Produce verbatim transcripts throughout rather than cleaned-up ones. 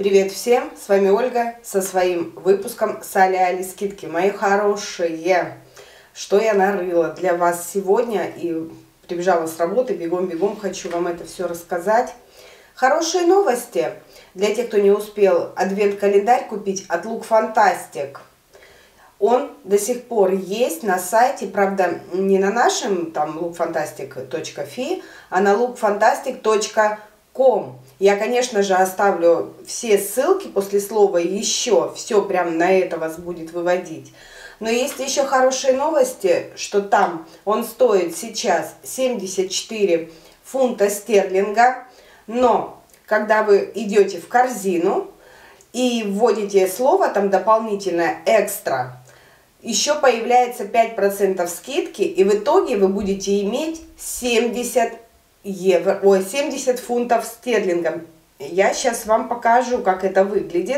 Привет всем, с вами Ольга со своим выпуском с Али-Али скидки. Мои хорошие, что я нарыла для вас сегодня и прибежала с работы, бегом-бегом хочу вам это все рассказать. Хорошие новости для тех, кто не успел адвент-календарь купить от Look Fantastic. Он до сих пор есть на сайте, правда, не на нашем, там, лук фантастик точка фи, а на лук фантастик точка ком. Я, конечно же, оставлю все ссылки после слова «еще», все прям на это вас будет выводить. Но есть еще хорошие новости, что там он стоит сейчас семьдесят четыре фунта стерлинга, но когда вы идете в корзину и вводите слово там дополнительное «экстра», еще появляется пять процентов скидки, и в итоге вы будете иметь семьдесят евро, ой, семьдесят фунтов стерлингов. Я сейчас вам покажу, как это выглядит.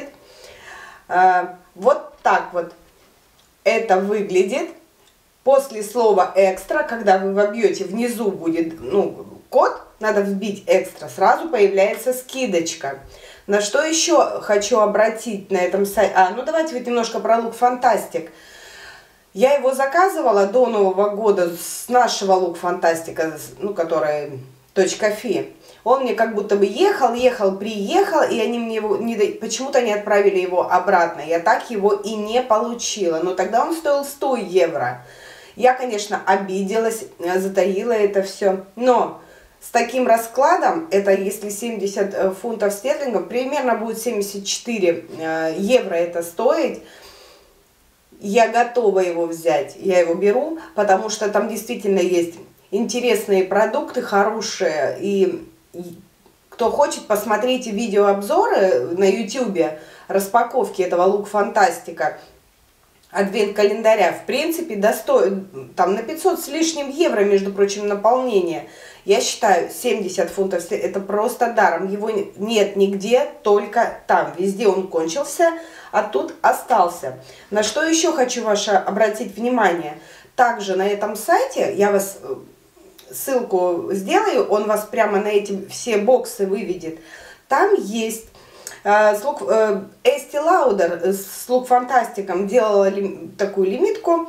Вот так вот это выглядит. После слова «экстра», когда вы вобьете, внизу будет ну, код, надо вбить «экстра», сразу появляется скидочка. На что еще хочу обратить на этом сайте? А, ну давайте вот немножко про Look Fantastic. Я его заказывала до Нового года с нашего Look Fantastic, ну, который .fi. Он мне как будто бы ехал, ехал, приехал, и они мне его не, почему-то не отправили его обратно. Я так его и не получила. Но тогда он стоил сто евро. Я, конечно, обиделась, затаила это все. Но с таким раскладом, это если семьдесят фунтов стерлингов, примерно будет семьдесят четыре евро это стоить. Я готова его взять, я его беру, потому что там действительно есть интересные продукты, хорошие. И кто хочет, посмотрите видеообзоры на ютубе, распаковки этого Look Fantastic, адвент-календаря. В принципе, достоин, там на пятьсот с лишним евро, между прочим, наполнение. Я считаю, семьдесят фунтов, это просто даром. Его нет нигде, только там. Везде он кончился, а тут остался. На что еще хочу ваше обратить внимание. Также на этом сайте, я вас ссылку сделаю, он вас прямо на эти все боксы выведет. Там есть э, с Look, э, Estee Lauder с Look Fantastic делала ли, такую лимитку.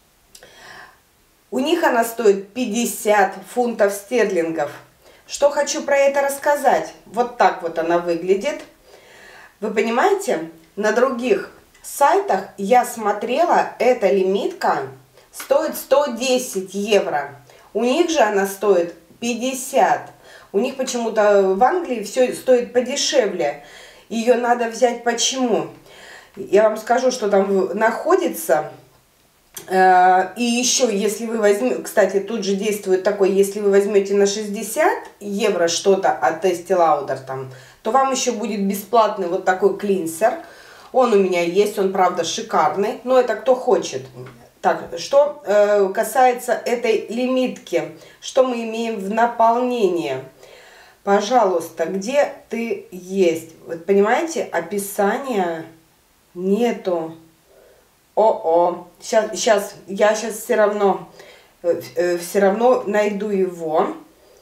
У них она стоит пятьдесят фунтов стерлингов. Что хочу про это рассказать. Вот так вот она выглядит. Вы понимаете, на других сайтах я смотрела, эта лимитка стоит сто десять евро. У них же она стоит пятьдесят. У них почему-то в Англии все стоит подешевле. Ее надо взять почему? Я вам скажу, что там находится. И еще, если вы возьмете, кстати, тут же действует такой, если вы возьмете на шестьдесят евро что-то от Estee Lauder, там, то вам еще будет бесплатный вот такой клинсер. Он у меня есть, он, правда, шикарный, но это кто хочет. Так, что э, касается этой лимитки, что мы имеем в наполнении? Пожалуйста, где ты есть? Вот понимаете, описания нету. О-о, сейчас, сейчас, я сейчас все равно, э, все равно найду его.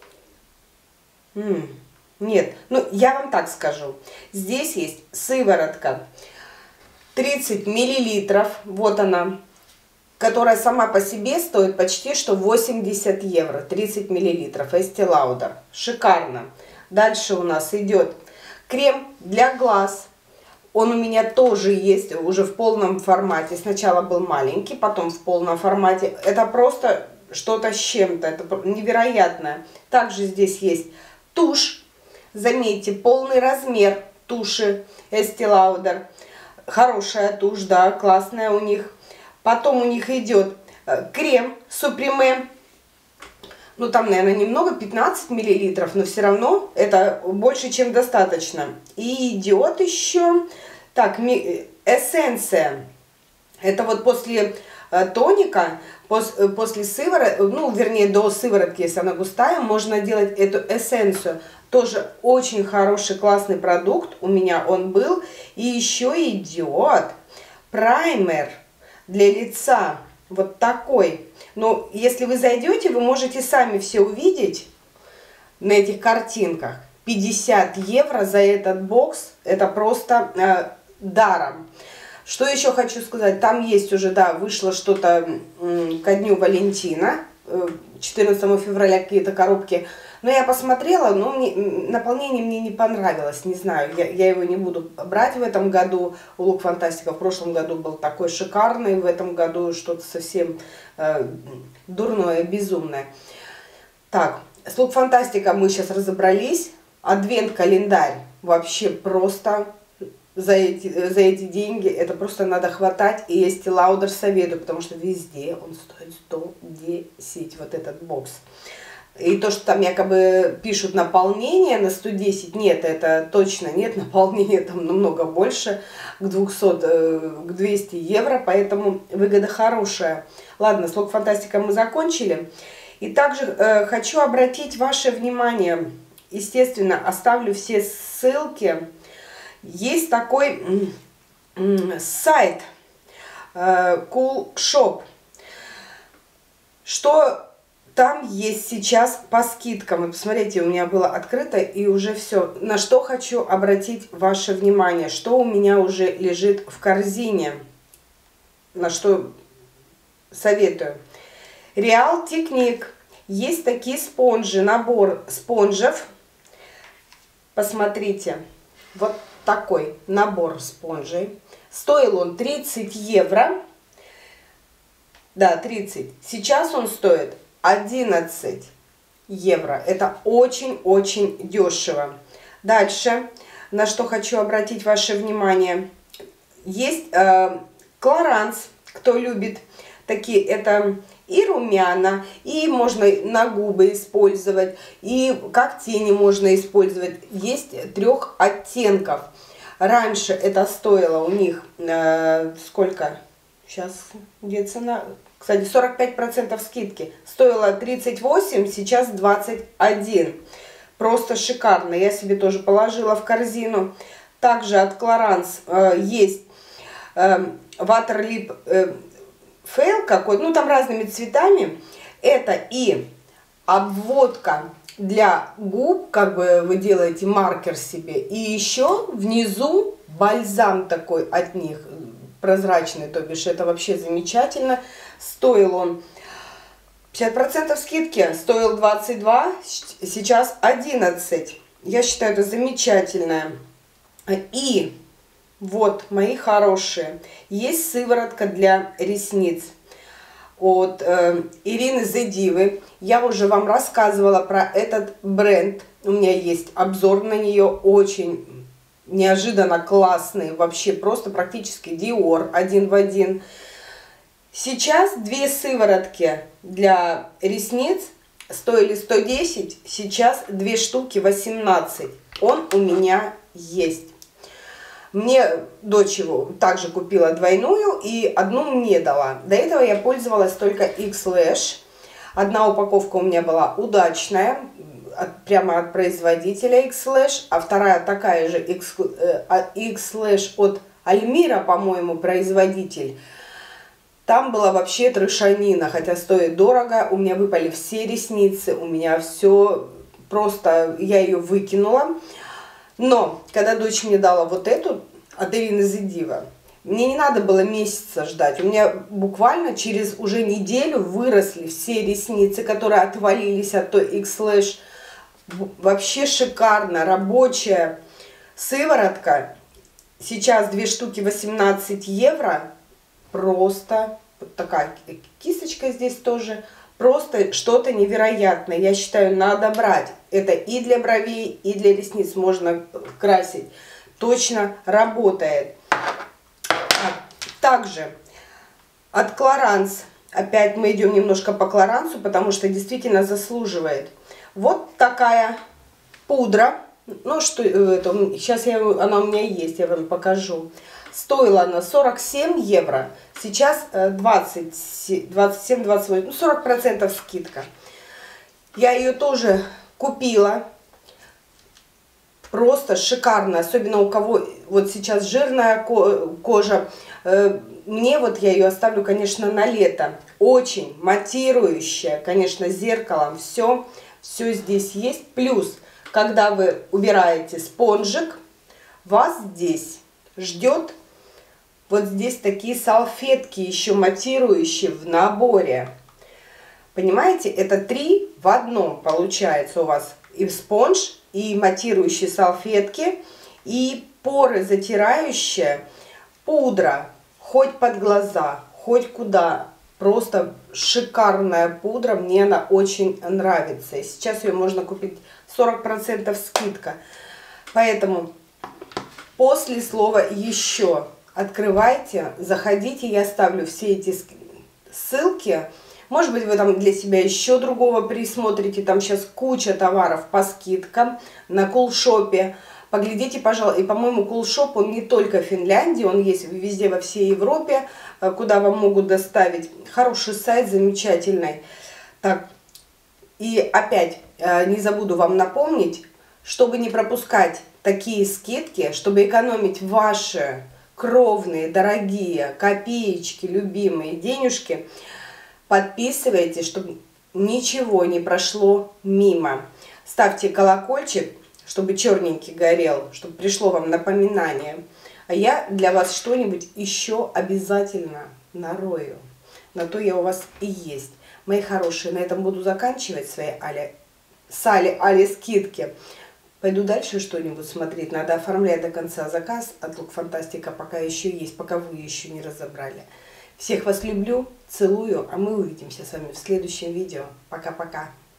М-м, нет, ну я вам так скажу. Здесь есть сыворотка тридцать миллилитров, вот она, которая сама по себе стоит почти что восемьдесят евро, тридцать миллилитров, Estee Lauder, шикарно. Дальше у нас идет крем для глаз. Он у меня тоже есть уже в полном формате. Сначала был маленький, потом в полном формате. Это просто что-то с чем-то. Это невероятное. Также здесь есть тушь. Заметьте, полный размер туши Estee Lauder. Хорошая тушь, да, классная у них. Потом у них идет крем Supreme. Ну, там, наверное, немного, пятнадцать миллилитров, но все равно это больше, чем достаточно. И идет еще, так, эссенция. Это вот после тоника, после сыворотки, ну, вернее, до сыворотки, если она густая, можно делать эту эссенцию. Тоже очень хороший, классный продукт. У меня он был. И еще идет праймер для лица. Вот такой. Но если вы зайдете, вы можете сами все увидеть на этих картинках. пятьдесят евро за этот бокс. Это просто э, даром. Что еще хочу сказать? Там есть уже, да, вышло что-то э, ко дню Валентина. Э, четырнадцатого февраля какие-то коробки. Но я посмотрела, но мне, наполнение мне не понравилось. Не знаю, я, я его не буду брать в этом году. У Look Fantastica в прошлом году был такой шикарный. В этом году что-то совсем э, дурное, безумное. Так, с Look Fantastica мы сейчас разобрались. Адвент-календарь вообще просто за эти, за эти деньги. Это просто надо хватать. И Estee Lauder советую, потому что везде он стоит сто десять. Вот этот бокс. И то, что там якобы пишут наполнение на сто десять, нет, это точно нет, наполнение там намного больше, к двухсотым, к двухстам евро, поэтому выгода хорошая. Ладно, с Look Fantastica мы закончили. И также э, хочу обратить ваше внимание, естественно, оставлю все ссылки. Есть такой э, сайт э, Cool Shop, что там есть сейчас по скидкам. И посмотрите, у меня было открыто и уже все. На что хочу обратить ваше внимание, что у меня уже лежит в корзине, на что советую. Real Technique. Есть такие спонжи, набор спонжев. Посмотрите, вот такой набор спонжей. Стоил он тридцать евро. Да, тридцать. Сейчас он стоит одиннадцать евро. Это очень-очень дешево. Дальше, на что хочу обратить ваше внимание. Есть э, Clarins, кто любит такие, это и румяна, и можно на губы использовать, и как тени можно использовать. Есть трех оттенков. Раньше это стоило у них э, сколько? Сейчас где цена? Кстати, сорок пять процентов скидки. Стоило тридцать восемь, сейчас двадцать один. Просто шикарно. Я себе тоже положила в корзину. Также от Clarins э, есть э, Water Lip э, Fail какой-то. Ну, там разными цветами. Это и обводка для губ. Как бы вы делаете маркер себе. И еще внизу бальзам такой от них. Прозрачный, то бишь. Это вообще замечательно. Стоил он пятьдесят процентов скидки, стоил двадцать два, сейчас одиннадцать. Я считаю, это замечательно. И вот, мои хорошие, есть сыворотка для ресниц от э, Ирины Зедивы. Я уже вам рассказывала про этот бренд. У меня есть обзор на нее, очень неожиданно классный. Вообще просто практически Dior один в один. Сейчас две сыворотки для ресниц стоили сто десять, сейчас две штуки восемнадцать. Он у меня есть. Мне дочь его также купила двойную и одну мне дала. До этого я пользовалась только X-Lash. Одна упаковка у меня была удачная, от, прямо от производителя X-Lash, а вторая такая же X-Lash от Альмира, по-моему, производитель. Там была вообще трешанина, хотя стоит дорого. У меня выпали все ресницы, у меня все просто, я ее выкинула. Но, когда дочь мне дала вот эту от Ирины Зедива, мне не надо было месяца ждать. У меня буквально через уже неделю выросли все ресницы, которые отвалились от той X-Lash. Вообще шикарно, рабочая сыворотка. Сейчас две штуки восемнадцать евро. Просто вот такая кисточка здесь тоже. Просто что-то невероятное. Я считаю, надо брать. Это и для бровей, и для ресниц можно красить. Точно работает. Также от Clarins. Опять мы идем немножко по Clarins, потому что действительно заслуживает. Вот такая пудра. Ну, что это? Сейчас я, она у меня есть, я вам покажу. Стоила она сорок семь евро, сейчас двадцать, двадцать семь, двадцать восемь, ну сорок процентов скидка. Я ее тоже купила, просто шикарно, особенно у кого вот сейчас жирная кожа. Мне вот я ее оставлю, конечно, на лето. Очень матирующая, конечно, зеркалом, все, все здесь есть. Плюс когда вы убираете спонжик, вас здесь ждет вот здесь такие салфетки еще матирующие в наборе. Понимаете, это три в одном получается у вас. И спонж, и матирующие салфетки, и поры затирающая пудра. Хоть под глаза, хоть куда. Просто шикарная пудра, мне она очень нравится. И сейчас ее можно купить сорок процентов скидка. Поэтому после слова «еще» открывайте, заходите, я оставлю все эти ссылки. Может быть, вы там для себя еще другого присмотрите. Там сейчас куча товаров по скидкам на Кулшопе. Поглядите, пожалуйста. И, по-моему, Кулшоп, он не только в Финляндии, он есть везде, во всей Европе, куда вам могут доставить. Хороший сайт, замечательный. Так, и опять не забуду вам напомнить, чтобы не пропускать такие скидки, чтобы экономить ваши кровные, дорогие копеечки, любимые денежки, подписывайтесь, чтобы ничего не прошло мимо. Ставьте колокольчик, чтобы черненький горел, чтобы пришло вам напоминание. А я для вас что-нибудь еще обязательно нарою. На то я у вас и есть. Мои хорошие, на этом буду заканчивать свои Али, с Али, Али скидки. Пойду дальше что-нибудь смотреть. Надо оформлять до конца заказ от Look Fantastica, пока еще есть, пока вы еще не разобрали. Всех вас люблю, целую, а мы увидимся с вами в следующем видео. Пока-пока.